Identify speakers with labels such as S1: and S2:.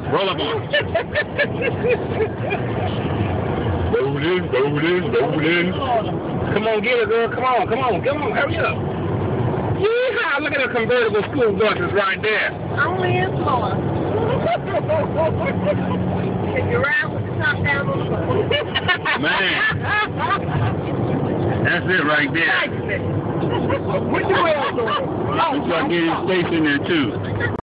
S1: Roll up on it. Rolling. Come on, get it, girl. Come on. Hurry up. Yeehaw, look at the convertible school buses right there.
S2: Only in Florida. If you ride with the top down on the bus.
S1: Man. That's it right there.
S2: What you wearing?
S1: Looks like getting stationed there too.